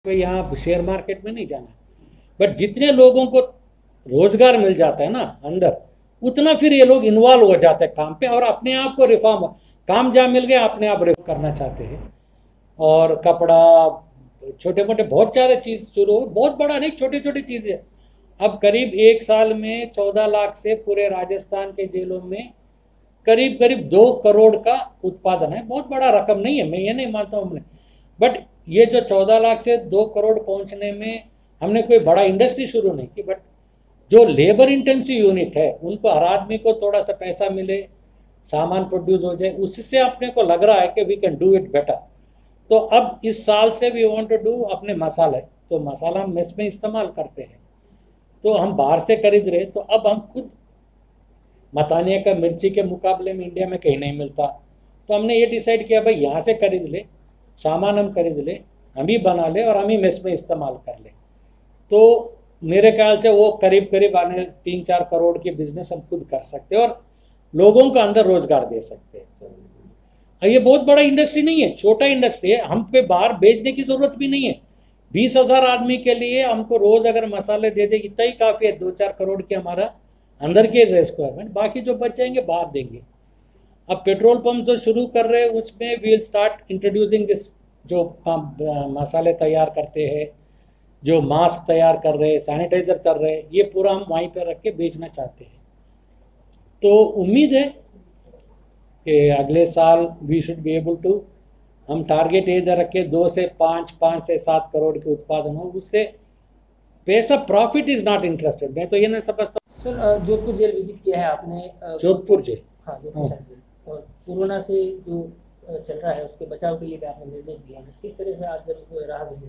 कोई यहाँ share market में नहीं जाना, बट जितने लोगों को रोजगार मिल जाता है ना अंदर, उतना फिर ये लोग इन्वॉल्व हो जाते हैं काम पे और अपने आप को रिफॉर्म, काम जहाँ मिल गया अपने आप रिफॉर्म करना चाहते हैं। और कपड़ा, छोटे मोटे बहुत सारे चीज शुरू हो, बहुत बड़ा नहीं, छोटी छोटी चीजें। अब करीब एक साल में 14 लाख से पूरे राजस्थान के जेलों में करीब करीब 2 करोड़ का उत्पादन है। बहुत बड़ा रकम नहीं है, मैं ये नहीं मानता हूँ हमने, बट ये जो 14 लाख से 2 करोड़ पहुंचने में हमने कोई बड़ा इंडस्ट्री शुरू नहीं की, बट जो लेबर इंटेंसिव यूनिट है उनको, हर आदमी को थोड़ा सा पैसा मिले, सामान प्रोड्यूस हो जाए, उससे अपने को लग रहा है कि we can do it better. तो अब इस साल से वी वांट टू डू अपने मसाले, तो मसाला हम मेस में इस्तेमाल करते हैं, तो हम बाहर से खरीद रहे, तो अब हम खुद, मतानिया का मिर्ची के मुकाबले में इंडिया में कहीं नहीं मिलता, तो हमने ये डिसाइड किया भाई यहाँ से खरीद ले, सामान हम खरीद ले, हम ही बना ले और हम ही मेस में इस्तेमाल कर ले। तो मेरे ख्याल से वो करीब करीब आने 3-4 करोड़ के बिजनेस हम खुद कर सकते हैं और लोगों को अंदर रोजगार दे सकते हैं। ये बहुत बड़ा इंडस्ट्री नहीं है, छोटा इंडस्ट्री है, हम पे बाहर बेचने की जरूरत भी नहीं है। 20,000 आदमी के लिए हमको रोज अगर मसाले दे दे इतना ही काफी है, 2-4 करोड़ के हमारा अंदर के रिक्वायरमेंट, बाकी जो बच जाएंगे बाहर देंगे। अब पेट्रोल पंप जो शुरू कर रहे हैं उसमें वील स्टार्ट इंट्रोड्यूसिंग दिस, जो मसाले तैयार करते हैं, जो मास्क तैयार कर रहे हैं, सैनिटाइजर कर रहे हैं, ये पूरा हम वहीं पर रख के बेचना चाहते हैं। तो उम्मीद है कि अगले साल we should be able to, हम टारगेट ये दे रखे 2 से 5, 5 से 7 करोड़ के उत्पादन हो, उससे पैसा, प्रॉफिट इज नॉट इंटरेस्टेड। मैं तो ये नहीं समझता। सर, जोधपुर जेल विजिट किया है आपने? जोधपुर जेल, हाँ, जोधपुर जेल, और कोरोना से जो चल रहा है उसके बचाव के लिए भी आपने निर्देश दिए हैं, किस तरह से आज जब रहा विजिट?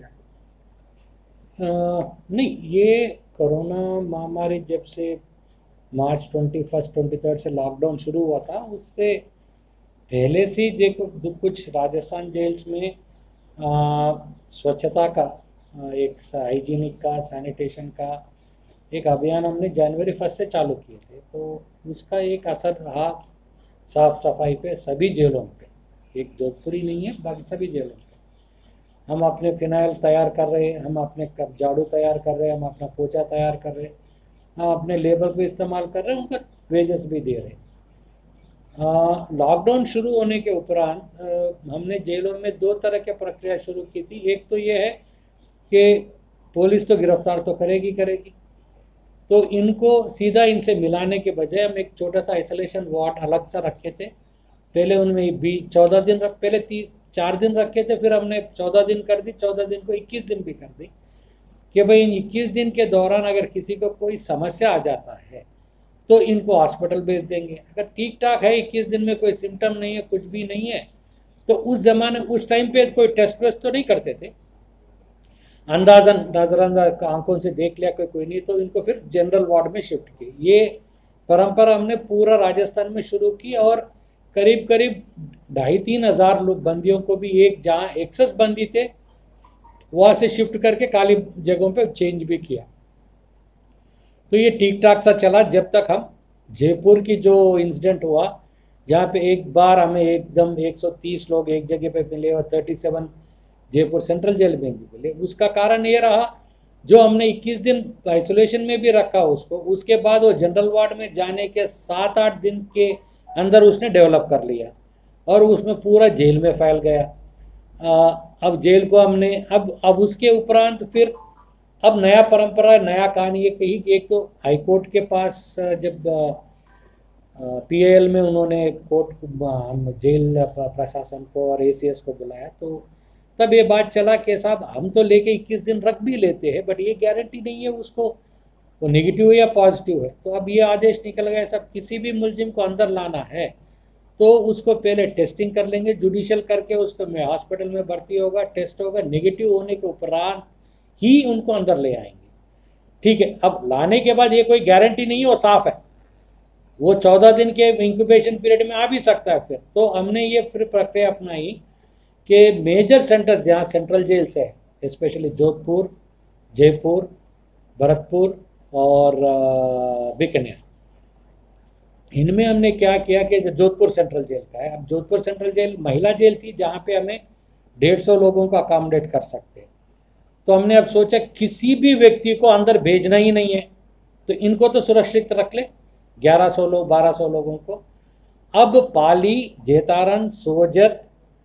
नहीं, ये कोरोना महामारी जब से मार्च 21, 23 से लॉकडाउन शुरू हुआ था, उससे पहले से देखो कुछ राजस्थान जेल्स में स्वच्छता का, एक हाइजीनिक का, सैनिटेशन का एक अभियान हमने जनवरी 1 से चालू किए थे, तो उसका एक असर रहा साफ सफाई पे सभी जेलों पे। एक जोधपुरी नहीं है, बाकी सभी जेलों पे हम अपने फिनाइल तैयार कर रहे हैं, हम अपने कप झाड़ू तैयार कर रहे हैं, हम अपना पोछा तैयार कर रहे हैं, हम अपने लेबर को इस्तेमाल कर रहे हैं, उनका वेजेस भी दे रहे हैं। लॉकडाउन शुरू होने के उपरांत हमने जेलों में 2 तरह की प्रक्रिया शुरू की थी। एक तो ये है कि पुलिस तो गिरफ्तार तो करेगी, तो इनको सीधा इनसे मिलाने के बजाय हम एक छोटा सा आइसोलेशन वार्ड अलग सा रखे थे। पहले उनमें भी 14 दिन पहले 4 दिन रखे थे, फिर हमने 14 दिन कर दी, 14 दिन को 21 दिन भी कर दी, कि भाई इन 21 दिन के दौरान अगर किसी को कोई समस्या आ जाता है तो इनको हॉस्पिटल भेज देंगे। अगर ठीक ठाक है, 21 दिन में कोई सिम्टम नहीं है, कुछ भी नहीं है, तो उस जमाने, उस टाइम पे कोई टेस्ट वेस्ट तो नहीं करते थे, अंदाजन नजरअंदाज आंखों से देख लिया कोई नहीं, तो इनको फिर जनरल वार्ड में शिफ्ट किए। ये परंपरा हमने पूरा राजस्थान में शुरू की और करीब करीब 2,500-3 हज़ार लोग, बंदियों को भी एक जहाँ एक्सेस बंदी थे वहाँ से शिफ्ट करके खाली जगहों पे चेंज भी किया। तो ये ठीक ठाक सा चला जब तक हम, जयपुर की जो इंसिडेंट हुआ जहाँ पे एक बार हमें एकदम 130 लोग एक जगह पे मिले और 37 जयपुर सेंट्रल जेल में भी मिले। उसका कारण ये रहा, जो हमने 21 दिन आइसोलेशन में भी रखा उसको, उसके बाद वो जनरल वार्ड में जाने के 7-8 दिन के अंदर उसने डेवलप कर लिया और उसमें पूरा जेल में फैल गया। अब जेल को हमने, अब उसके उपरांत फिर अब नया परंपरा, नया कहानी ये कही कि एक तो हाईकोर्ट के पास जब PIL में उन्होंने कोर्ट, जेल प्रशासन को और ACS को बुलाया, तो तब ये बात चला कि साहब हम तो लेके 21 दिन रख भी लेते हैं, बट ये गारंटी नहीं है उसको वो नेगेटिव है या पॉजिटिव है। तो अब ये आदेश निकल गया, सब किसी भी मुलजिम को अंदर लाना है तो उसको पहले टेस्टिंग कर लेंगे, जुडिशियल करके उसको में हॉस्पिटल में भर्ती होगा, टेस्ट होगा, नेगेटिव होने के उपरांत ही उनको अंदर ले आएंगे। ठीक है, अब लाने के बाद ये कोई गारंटी नहीं है, वो साफ है, वो 14 दिन के इंक्यूबेशन पीरियड में आ भी सकता है। फिर तो हमने ये फिर प्रक्रिया अपनाई कि मेजर सेंटर्स जहाँ सेंट्रल जेल्स है, स्पेशली जोधपुर, जयपुर, भरतपुर और बीकानेर, इनमें हमने क्या किया कि जोधपुर सेंट्रल जेल का है, अब जोधपुर सेंट्रल जेल महिला जेल थी जहाँ पे हमें 150 लोगों को अकोमोडेट कर सकते हैं। तो हमने अब सोचा किसी भी व्यक्ति को अंदर भेजना ही नहीं है, तो इनको तो सुरक्षित रख ले, 1100 लोग 1200 लोगों को। अब पाली, जेतारन, सोजत,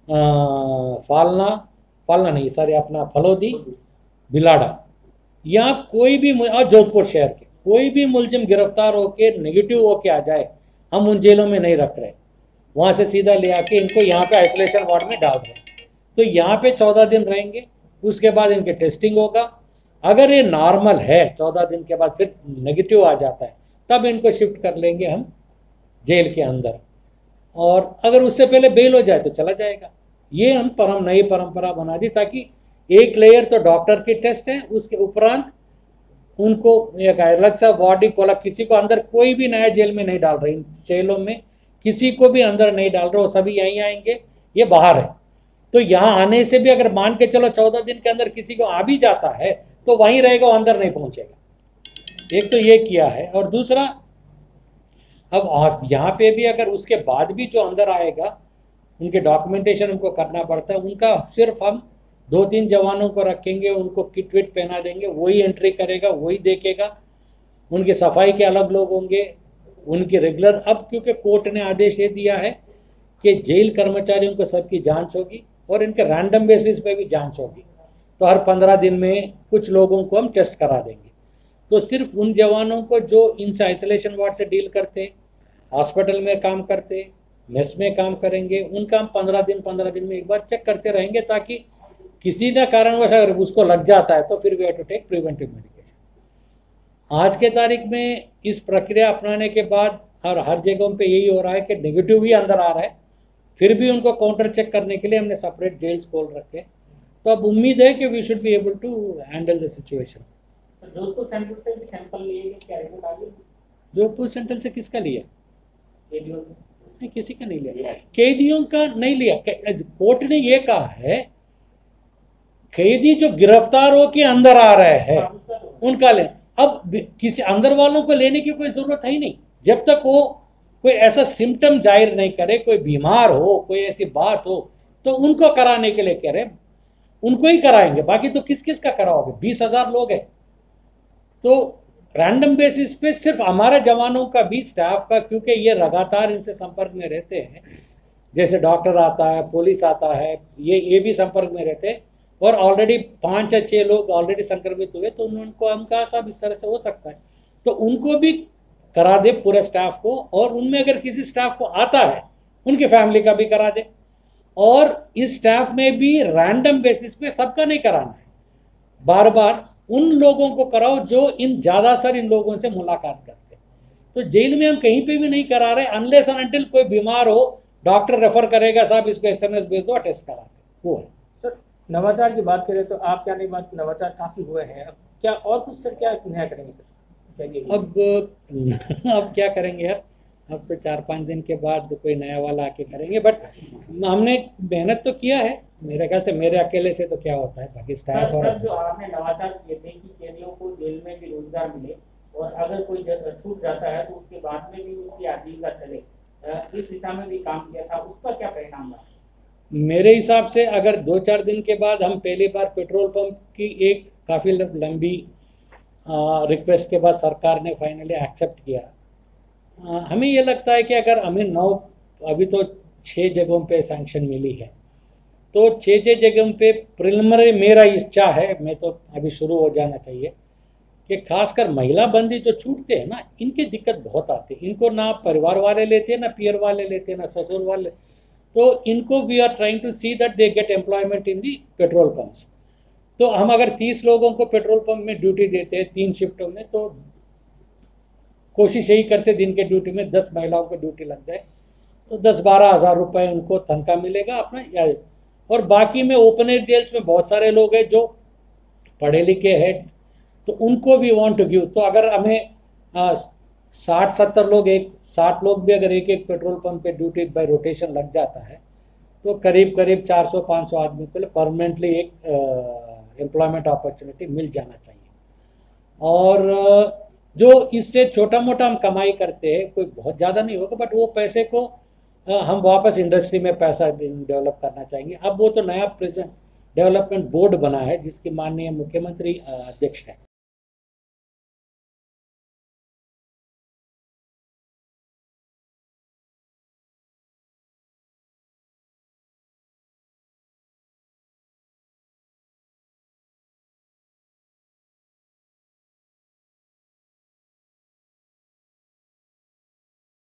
फालना नहीं सॉरी अपना फलोदी, बिलाड़ा, यहाँ कोई भी और जोधपुर शहर के कोई भी मुलजिम गिरफ्तार होके नेगेटिव होके आ जाए, हम उन जेलों में नहीं रख रहे, वहाँ से सीधा ले आके इनको यहाँ पे आइसोलेशन वार्ड में डाल रहे। तो यहाँ पे 14 दिन रहेंगे, उसके बाद इनके टेस्टिंग होगा। अगर ये नॉर्मल है 14 दिन के बाद फिर नेगेटिव आ जाता है, तब इनको शिफ्ट कर लेंगे हम जेल के अंदर, और अगर उससे पहले बेल हो जाए तो चला जाएगा। ये हम नई परंपरा बना दी, ताकि एक लेयर तो डॉक्टर की टेस्ट है, उसके उपरांत उनको एक अलग सा बॉडी को, किसी को अंदर कोई भी नया जेल में नहीं डाल रहे, इन जेलों में किसी को भी अंदर नहीं डाल रहे, वो सभी यहीं आएंगे, ये बाहर है। तो यहाँ आने से भी अगर मान के चलो 14 दिन के अंदर किसी को आ भी जाता है तो वहीं रहेगा, वो अंदर नहीं पहुंचेगा। एक तो ये किया है, और दूसरा अब यहाँ पे भी अगर उसके बाद भी जो अंदर आएगा उनके डॉक्यूमेंटेशन उनको करना पड़ता है, उनका सिर्फ हम 2-3 जवानों को रखेंगे, उनको किट विट पहना देंगे, वही एंट्री करेगा, वही देखेगा। उनकी सफाई के अलग लोग होंगे, उनकी रेगुलर, अब क्योंकि कोर्ट ने आदेश ये दिया है कि जेल कर्मचारियों को सबकी जांच होगी और इनके रैंडम बेसिस पे भी जांच होगी, तो हर 15 दिन में कुछ लोगों को हम टेस्ट करा देंगे। तो सिर्फ उन जवानों को जो इनसे आइसोलेशन वार्ड से डील करते, हॉस्पिटल में काम करते, मेस में काम करेंगे, उनका हम 15 दिन में एक बार चेक करते रहेंगे, ताकि किसी न कारणवश अगर उसको लग जाता है तो फिर we have to take preventive medication. आज के तारीख में इस प्रक्रिया अपनाने के बाद हर जगहों पे यही हो रहा है कि नेगेटिव ही अंदर आ रहा है, फिर भी उनको काउंटर चेक करने के लिए हमने सेपरेट जेल्स खोल रखे। तो अब उम्मीद है कि we should be able to handle the situation. Jodhpur centre से भी सैंपल लिए, क्या रिपोर्ट आ गई? जोधपुर सेंटर से किसका लिया? नहीं, किसी का नहीं लिया, कैदियों का नहीं लिया। कोर्ट ने ये कहा है कैदी जो गिरफ्तार हो के अंदर आ रहे हैं उनका ले। अब किसी अंदर वालों को लेने की कोई जरूरत है ही नहीं, जब तक वो कोई ऐसा सिम्टम जाहिर नहीं करे, कोई बीमार हो, कोई ऐसी बात हो, तो उनको कराने के लिए कह रहे, उनको ही कराएंगे, बाकी तो किस किस का कराओगे? 20,000 लोग हैं, तो रैंडम बेसिस पे सिर्फ हमारे जवानों का भी, स्टाफ का, क्योंकि ये लगातार इनसे संपर्क में रहते हैं, जैसे डॉक्टर आता है, पुलिस आता है, ये भी संपर्क में रहते हैं, और ऑलरेडी 5 या 6 लोग ऑलरेडी संक्रमित हुए, तो उनको हम कहा साहब इस तरह से हो सकता है, तो उनको भी करा दे पूरे स्टाफ को, और उनमें अगर किसी स्टाफ को आता है उनकी फैमिली का भी करा दे, और इस स्टाफ में भी रैंडम बेसिस पे सबका नहीं कराना है, बार बार उन लोगों को कराओ जो ज़्यादातर इन लोगों से मुलाकात करते हैं। तो जेल में हम कहीं पे भी नहीं करा रहे, अनलेस एंड अनटिल कोई बीमार हो, डॉक्टर रेफर करेगा साहब इसको SMS भेज दो, टेस्ट करा दे, वो है। सर नवाचार की बात करें तो आप क्या नहीं, बात नवाचार काफ़ी हुए हैं, अब क्या और कुछ सर क्या नया करेंगे सर? अब क्या करेंगे यार, अब तो 4-5 दिन के बाद कोई नया वाला आके करेंगे, बट हमने मेहनत तो किया है, मेरे ख्याल से मेरे अकेले से तो क्या होता है, बाकी स्टाफ। और जो आपने नवाचार किए थे कि कैदियों को जेल में भी रोजगार मिले, और अगर कोई छूट जाता है तो उसके बाद में भी उसकी आजीविका चले, इस दिशा में भी काम किया था, उसका क्या परिणाम रहा? मेरे हिसाब से अगर 2-4 दिन के बाद हम पहली बार पेट्रोल पंप की एक काफ़ी लंबी रिक्वेस्ट के बाद सरकार ने फाइनली एक्सेप्ट किया, हमें ये लगता है कि अगर हमें 9, अभी तो 6 जगहों पे सैंक्शन मिली है, तो 6 जगहों पे प्रिलिमिनरी मेरा इच्छा है, मैं तो अभी शुरू हो जाना चाहिए कि खासकर महिला बंदी जो छूटते हैं ना, इनकी दिक्कत बहुत आती है, इनको ना परिवार वाले लेते हैं, ना पियर वाले लेते हैं, ना ससुर वाले, तो इनको we are trying to see that they get employment in the petrol pumps. तो हम अगर 30 लोगों को पेट्रोल पंप में ड्यूटी देते हैं 3 शिफ्टों में, तो कोशिश यही करते दिन के ड्यूटी में 10 महिलाओं को ड्यूटी लग जाए, तो 10-12 हज़ार रुपये उनको तनख्वाह मिलेगा अपना, या और बाकी में ओपन एयर जेल्स में बहुत सारे लोग हैं जो पढ़े लिखे हैं, तो उनको भी वांट टू गिव। तो अगर हमें 60-70 लोग, 60 लोग भी अगर एक पेट्रोल पंप पे ड्यूटी बाय रोटेशन लग जाता है, तो करीब 400-500 आदमी को परमानेंटली एक एम्प्लॉयमेंट अपॉर्चुनिटी मिल जाना चाहिए। और जो इससे छोटा मोटा हम कमाई करते हैं, कोई बहुत ज़्यादा नहीं होगा, बट वो पैसे को हम वापस इंडस्ट्री में पैसा डेवलप करना चाहेंगे। अब वो तो नया प्रिजन डेवलपमेंट बोर्ड बना है जिसके माननीय मुख्यमंत्री अध्यक्ष है।